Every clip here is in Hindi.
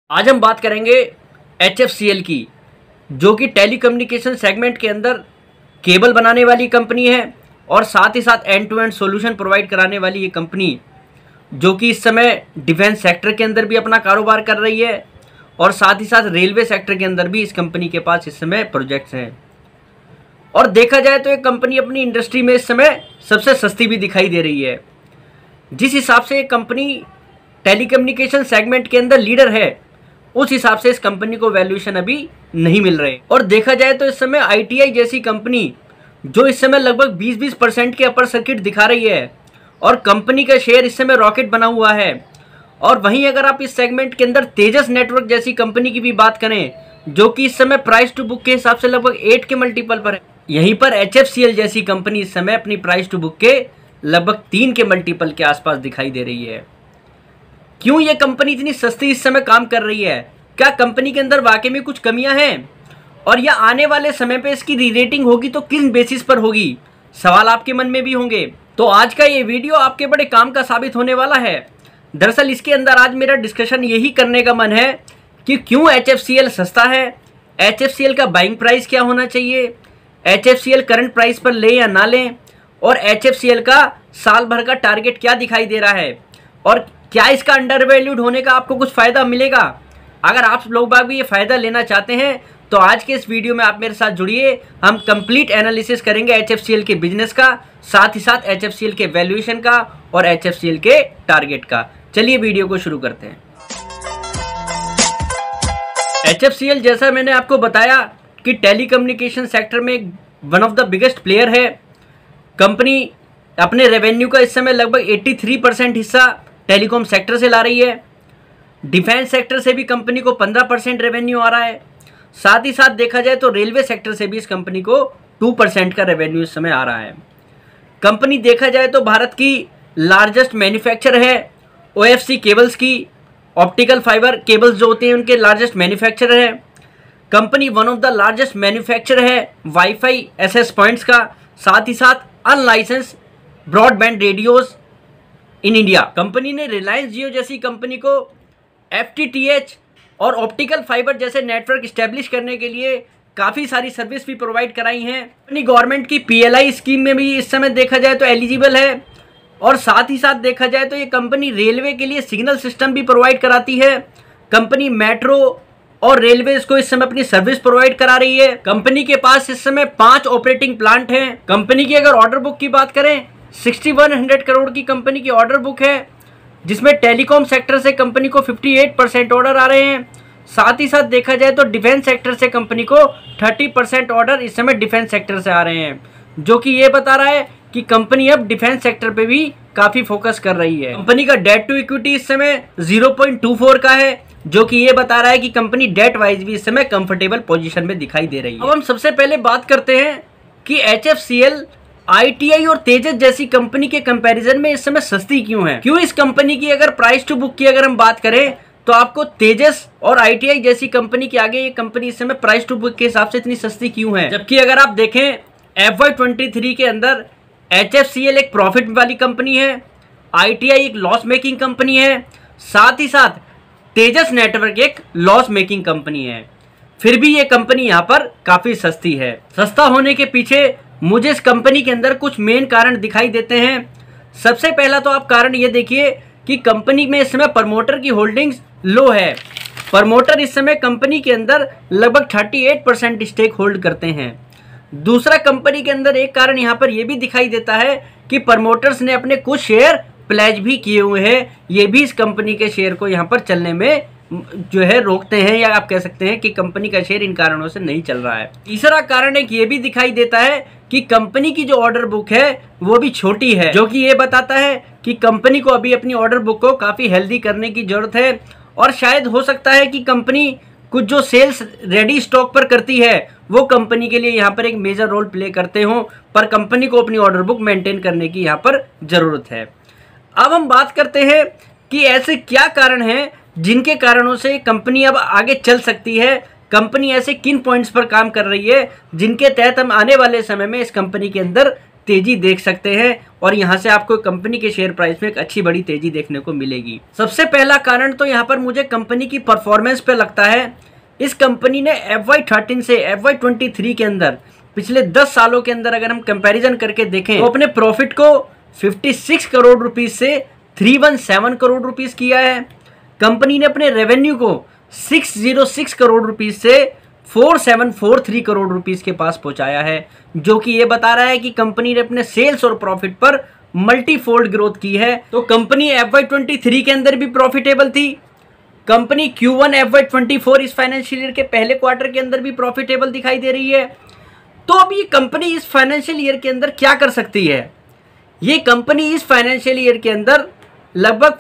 आज हम बात करेंगे HFCL की, जो कि टेलीकम्युनिकेशन सेगमेंट के अंदर केबल बनाने वाली कंपनी है और साथ ही साथ end to end solution provide कराने वाली ये कंपनी, जो कि इस समय डिफेंस सेक्टर के अंदर भी अपना कारोबार कर रही है और साथ ही साथ रेलवे सेक्टर के अंदर भी इस कंपनी के पास इस समय प्रोजेक्ट्स हैं। और देखा जाए तो ये कंपनी अपनी इंडस्ट्री में इस समय सबसे सस्ती भी दिखाई दे रही है। जिस हिसाब से ये कंपनी टेलीकम्युनिकेशन सेगमेंट के अंदर लीडर है, उस हिसाब से इस कंपनी को वैल्यूएशन अभी नहीं मिल रहे। और देखा जाए तो इस समय ITI जैसी कंपनी, जो इस समय लगभग 20% के अपर सर्किट दिखा रही है और कंपनी का शेयर इस समय रॉकेट बना हुआ है। और वहीं अगर आप इस सेगमेंट के अंदर तेजस नेटवर्क जैसी कंपनी की भी बात करें, जो कि इस समय प्राइस टू बुक के हिसाब से लगभग 8 के मल्टीपल पर है, यहीं पर HFCL जैसी कंपनी इस समय अपनी प्राइस टू बुक के लगभग 3 के मल्टीपल के आसपास दिखाई दे रही है। क्यों ये कंपनी इतनी सस्ती इस समय काम कर रही है? क्या कंपनी के अंदर वाकई में कुछ कमियां हैं और यह आने वाले समय पे इसकी री रेटिंग होगी तो किस बेसिस पर होगी? सवाल आपके मन में भी होंगे। तो आज का ये वीडियो आपके बड़े काम का साबित होने वाला है। दरअसल इसके अंदर आज मेरा डिस्कशन यही करने का मन है कि क्यों HFCL सस्ता है, HFCL का बाइंग प्राइस क्या होना चाहिए, HFCL करंट प्राइस पर ले या ना लें, और HFCL का साल भर का टारगेट क्या दिखाई दे रहा है और क्या इसका अंडर वैल्यूड होने का आपको कुछ फ़ायदा मिलेगा। अगर आप लोग भी ये फ़ायदा लेना चाहते हैं तो आज के इस वीडियो में आप मेरे साथ जुड़िए। हम कंप्लीट एनालिसिस करेंगे HFCL के बिजनेस का, साथ ही साथ HFCL के वैल्यूएशन का और HFCL के टारगेट का। चलिए वीडियो को शुरू करते हैं। HFCL, जैसा मैंने आपको बताया कि टेलीकम्युनिकेशन सेक्टर में one of the biggest player है। कंपनी अपने रेवेन्यू का इस समय लगभग 83% हिस्सा टेलीकॉम सेक्टर से ला रही है। डिफेंस सेक्टर से भी कंपनी को 15% रेवेन्यू आ रहा है। साथ ही साथ देखा जाए तो रेलवे सेक्टर से भी इस कंपनी को 2% का रेवेन्यू इस समय आ रहा है। कंपनी देखा जाए तो भारत की लार्जेस्ट मैन्युफैक्चरर है OFC केबल्स की, ऑप्टिकल फाइबर केबल्स जो होते हैं उनके लार्जेस्ट मैन्युफैक्चरर है। Company one of the largest manufacturer है वाईफाई एक्सेस पॉइंट्स का, साथ ही साथ unlicense broadband radios in India. Company ने रिलायंस जियो जैसी कंपनी को FTTH और ऑप्टिकल फाइबर जैसे नेटवर्क इस्टेब्लिश करने के लिए काफ़ी सारी सर्विस भी प्रोवाइड कराई हैं। अपनी गवर्नमेंट की PLI स्कीम में भी इस समय देखा जाए तो एलिजिबल है। और साथ ही साथ देखा जाए तो ये कंपनी रेलवे के लिए सिग्नल सिस्टम भी प्रोवाइड कराती है। कंपनी मेट्रो और रेलवेज को इस समय अपनी सर्विस प्रोवाइड करा रही है। कंपनी के पास इस समय 5 ऑपरेटिंग प्लांट हैं। कंपनी की अगर ऑर्डर बुक की बात करें, 6100 करोड़ की कंपनी की ऑर्डर बुक है, जिसमें टेलीकॉम सेक्टर से कंपनी को 58% ऑर्डर आ रहे हैं। साथ ही साथ देखा जाए तो डिफेंस सेक्टर से कंपनी को 30% ऑर्डर इस समय डिफेंस सेक्टर से आ रहे हैं, जो कि ये बता रहा है कि कंपनी अब डिफेंस सेक्टर पे भी काफ़ी फोकस कर रही है। कंपनी का डेट टू इक्विटी इस समय 0.24 का है, जो कि ये बता रहा है कि कंपनी डेट वाइज भी इस समय कंफर्टेबल पोजीशन में दिखाई दे रही है। अब हम सबसे पहले बात करते हैं कि HFCL ITI और तेजस जैसी कंपनी के कंपैरिजन में इस समय सस्ती क्यों है। क्यों इस कंपनी की अगर प्राइस टू बुक की अगर हम बात करें तो आपको तेजस और ITI जैसी कंपनी के आगे ये कंपनी इस समय प्राइस टू बुक के हिसाब से इतनी सस्ती क्यों है। जबकि अगर आप देखें FY23 के अंदर HFCL एक प्रॉफिट वाली कंपनी है, ITI एक लॉस मेकिंग कंपनी है, साथ ही साथ तेजस नेटवर्क एक लॉस मेकिंग कंपनी है। फिर भी ये कंपनी यहाँ पर काफ़ी सस्ती है। सस्ता होने के पीछे मुझे इस कंपनी के अंदर कुछ मेन कारण दिखाई देते हैं। सबसे पहला तो आप कारण ये देखिए कि कंपनी में इस समय प्रमोटर की होल्डिंग्स लो है। प्रमोटर इस समय कंपनी के अंदर लगभग 38% स्टेक होल्ड करते हैं। दूसरा, कंपनी के अंदर एक कारण यहाँ पर यह भी दिखाई देता है कि प्रमोटर्स ने अपने कुछ शेयर प्लेज भी किए हुए हैं। ये भी इस कंपनी के शेयर को यहाँ पर चलने में जो है रोकते हैं, या आप कह सकते हैं कि कंपनी का शेयर इन कारणों से नहीं चल रहा है। तीसरा कारण एक ये भी दिखाई देता है कि कंपनी की जो ऑर्डर बुक है वो भी छोटी है, जो कि ये बताता है कि कंपनी को अभी अपनी ऑर्डर बुक को काफ़ी हेल्दी करने की जरूरत है। और शायद हो सकता है कि कंपनी कुछ जो सेल्स रेडी स्टॉक पर करती है वो कंपनी के लिए यहाँ पर एक मेजर रोल प्ले करते हों, पर कंपनी को अपनी ऑर्डर बुक मेंटेन करने की यहाँ पर ज़रूरत है। अब हम बात करते हैं कि ऐसे क्या कारण हैं जिनके कारणों से कंपनी अब आगे चल सकती है। कंपनी ऐसे किन पॉइंट्स पर काम कर रही है जिनके तहत हम आने वाले समय में इस कंपनी के अंदर तेजी देख सकते हैं और यहाँ से आपको कंपनी के शेयर प्राइस में एक अच्छी बड़ी तेजी देखने को मिलेगी। सबसे पहला कारण तो यहाँ पर मुझे कंपनी की परफॉर्मेंस पे लगता है। इस कंपनी ने FY13 से FY23 के अंदर पिछले 10 सालों के अंदर अगर हम कंपैरिजन करके देखें तो अपने प्रॉफिट को 56 करोड़ रुपीस से 317 करोड़ रुपीस किया है। कंपनी ने अपने रेवेन्यू को 606 करोड़ रुपीस से 4743 करोड़ रुपीस के पास पहुंचाया है, जो कि ये बता रहा है कि कंपनी ने अपने सेल्स और प्रॉफिट पर मल्टीफोल्ड ग्रोथ की है। तो कंपनी FY23 के अंदर भी प्रॉफिटेबल थी। कंपनी Q1 FY24 इस फाइनेंशियल ईयर के पहले क्वार्टर के अंदर भी प्रॉफिटेबल दिखाई दे रही है। तो अब ये कंपनी इस फाइनेंशियल ईयर के अंदर क्या कर सकती है? ये कंपनी इस फाइनेंशियल ईयर के अंदर लगभग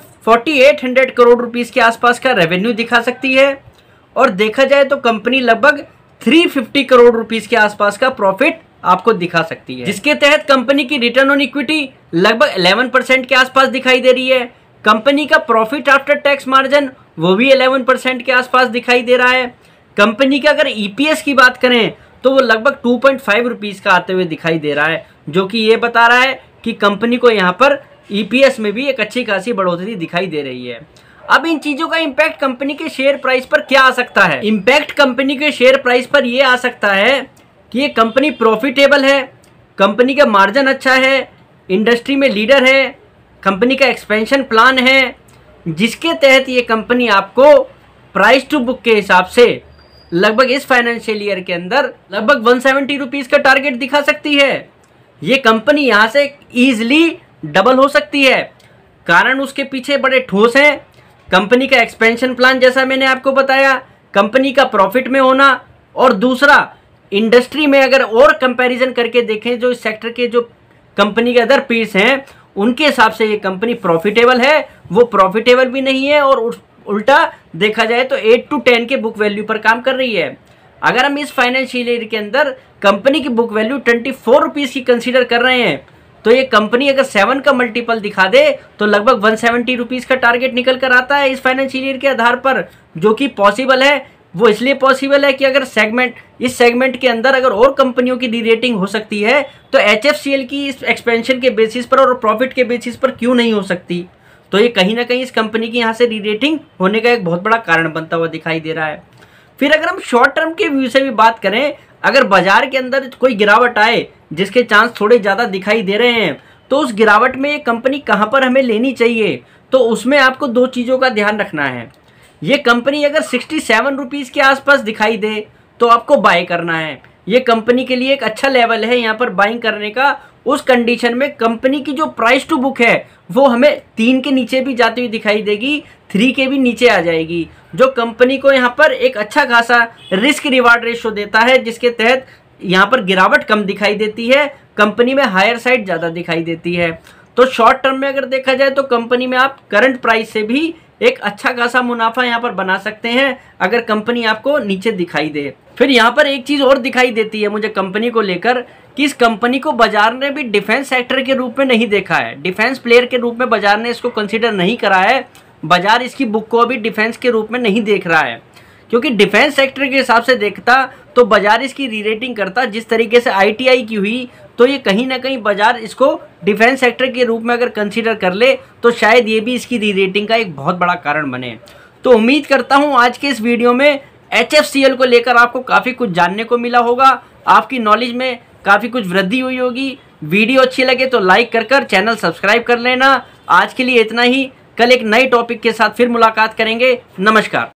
4800 करोड़ रुपीस के आसपास का रेवेन्यू दिखा सकती है और देखा जाए तो कंपनी लगभग 350 करोड़ रुपीस के आसपास का प्रॉफिट आपको दिखा सकती है, जिसके तहत कंपनी की रिटर्न ऑन इक्विटी लगभग 11% के आसपास दिखाई दे रही है। कंपनी का प्रॉफिट आफ्टर टैक्स मार्जिन वो भी 11% के आसपास दिखाई दे रहा है। कंपनी का अगर EPS की बात करें तो वो लगभग 2.5 रुपीस का आते हुए दिखाई दे रहा है, जो कि ये बता रहा है कि कंपनी को यहाँ पर EPS में भी एक अच्छी खासी बढ़ोतरी दिखाई दे रही है। अब इन चीजों का इम्पैक्ट कंपनी के शेयर प्राइस पर क्या आ सकता है? इम्पैक्ट कंपनी के शेयर प्राइस पर यह आ सकता है कि ये कंपनी प्रॉफिटेबल है, कंपनी का मार्जिन अच्छा है, इंडस्ट्री में लीडर है, कंपनी का एक्सपेंशन प्लान है, जिसके तहत ये कंपनी आपको प्राइस टू बुक के हिसाब से लगभग इस फाइनेंशियल ईयर के अंदर लगभग 170 रुपीस का टारगेट दिखा सकती है। ये कंपनी यहाँ से इजीली डबल हो सकती है। कारण उसके पीछे बड़े ठोस हैं। कंपनी का एक्सपेंशन प्लान जैसा मैंने आपको बताया, कंपनी का प्रॉफिट में होना, और दूसरा इंडस्ट्री में अगर और कंपैरिजन करके देखें जो इस सेक्टर के जो कंपनी के अदर पीस हैं उनके हिसाब से ये कंपनी प्रॉफिटेबल है, वो प्रॉफिटेबल भी नहीं है और उल्टा देखा जाए तो 8 to 10 के बुक वैल्यू पर काम कर रही है। अगर हम इस फाइनेंशियल ईयर के अंदर कंपनी की बुक वैल्यू 24 रुपीस की कंसीडर कर रहे हैं तो ये कंपनी अगर 7 का मल्टीपल दिखा दे तो लगभग 170 रुपीस का टारगेट निकल कर आता है इस फाइनेंशियल ईयर के आधार पर, जो कि पॉसिबल है। वो इसलिए पॉसिबल है कि अगर इस सेगमेंट के अंदर अगर और कंपनियों की री रेटिंग हो सकती है तो HFCL की इस एक्सपेंशन के बेसिस पर और प्रॉफिट के बेसिस पर क्यों नहीं हो सकती? तो ये कहीं ना कहीं इस कंपनी की यहाँ से री रेटिंग होने का एक बहुत बड़ा कारण बनता हुआ दिखाई दे रहा है। फिर अगर हम शॉर्ट टर्म के व्यू से भी बात करें, अगर बाजार के अंदर कोई गिरावट आए जिसके चांस थोड़े ज़्यादा दिखाई दे रहे हैं तो उस गिरावट में ये कंपनी कहाँ पर हमें लेनी चाहिए? तो उसमें आपको दो चीज़ों का ध्यान रखना है। ये कंपनी अगर 67 रुपीज़ के आसपास दिखाई दे तो आपको बाय करना है। ये कंपनी के लिए एक अच्छा लेवल है यहाँ पर बाइंग करने का। उस कंडीशन में कंपनी की जो प्राइस टू बुक है वो हमें 3 के नीचे भी जाती हुई दिखाई देगी, 3 के भी नीचे आ जाएगी, जो कंपनी को यहाँ पर एक अच्छा खासा रिस्क रिवार्ड रेशो देता है, जिसके तहत यहाँ पर गिरावट कम दिखाई देती है, कंपनी में हायर साइड ज़्यादा दिखाई देती है। तो शॉर्ट टर्म में अगर देखा जाए तो कंपनी में आप करंट प्राइस से भी एक अच्छा खासा मुनाफा यहाँ पर बना सकते हैं अगर कंपनी आपको नीचे दिखाई दे। फिर यहाँ पर एक चीज़ और दिखाई देती है मुझे कंपनी को लेकर कि इस कंपनी को बाजार ने भी डिफेंस सेक्टर के रूप में नहीं देखा है, डिफेंस प्लेयर के रूप में बाजार ने इसको कंसीडर नहीं करा है। बाजार इसकी बुक को अभी डिफेंस के रूप में नहीं देख रहा है, क्योंकि डिफेंस सेक्टर के हिसाब से देखता तो बाजार इसकी री रेटिंग करता। जिस तरीके से ITI की हुई तो ये कहीं ना कहीं बाजार इसको डिफेंस सेक्टर के रूप में अगर कंसीडर कर ले तो शायद ये भी इसकी री रेटिंग का एक बहुत बड़ा कारण बने। तो उम्मीद करता हूँ आज के इस वीडियो में HFCL को लेकर आपको काफ़ी कुछ जानने को मिला होगा, आपकी नॉलेज में काफ़ी कुछ वृद्धि हुई होगी। वीडियो अच्छी लगे तो लाइक कर चैनल सब्सक्राइब कर लेना। आज के लिए इतना ही, कल एक नए टॉपिक के साथ फिर मुलाकात करेंगे। नमस्कार।